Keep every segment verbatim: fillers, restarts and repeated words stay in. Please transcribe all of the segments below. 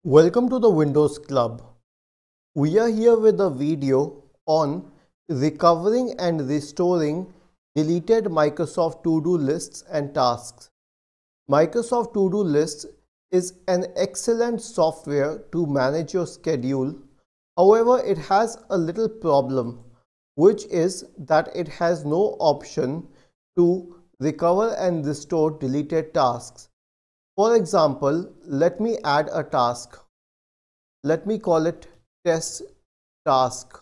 Welcome to the Windows Club. We are here with a video on recovering and restoring deleted Microsoft to-do lists and tasks. Microsoft to-do lists is an excellent software to manage your schedule. However, it has a little problem, which is that it has no option to recover and restore deleted tasks. For example, let me add a task. Let me call it test task.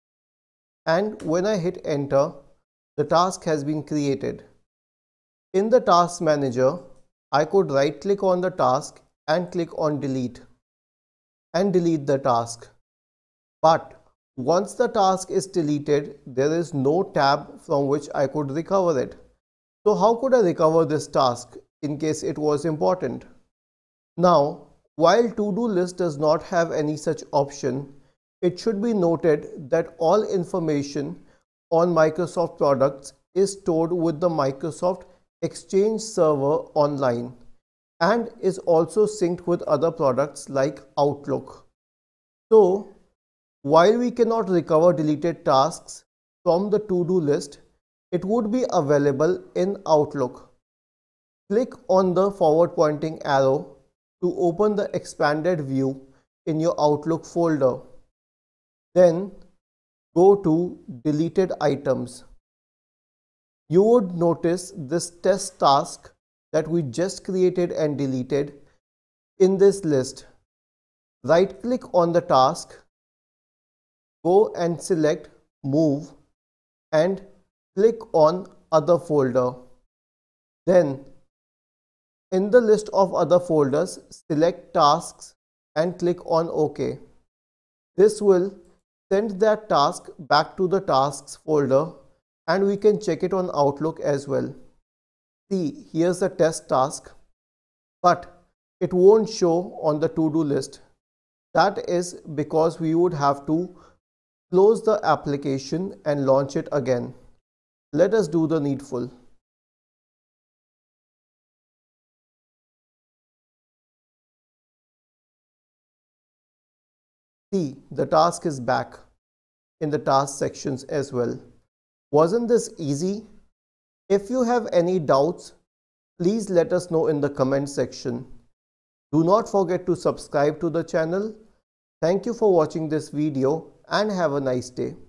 And when I hit enter, the task has been created. In the task manager, I could right click on the task and click on delete and delete the task. But once the task is deleted, there is no tab from which I could recover it. So how could I recover this task in case it was important? Now, while to-do list does not have any such option, it should be noted that all information on Microsoft products is stored with the Microsoft Exchange server online and is also synced with other products like Outlook. So, while we cannot recover deleted tasks from the to-do list, it would be available in Outlook. Click on the forward pointing arrow to open the expanded view in your Outlook folder. Then go to deleted items. You would notice this test task that we just created and deleted in this list. Right click on the task, go and select move and click on other folder. Then in the list of other folders, select tasks and click on OK. This will send that task back to the tasks folder and we can check it on Outlook as well. See, here's the test task, but it won't show on the to-do list. That is because we would have to close the application and launch it again. Let us do the needful. See, the task is back in the task sections as well. Wasn't this easy? If you have any doubts, please let us know in the comment section. Do not forget to subscribe to the channel. Thank you for watching this video and have a nice day.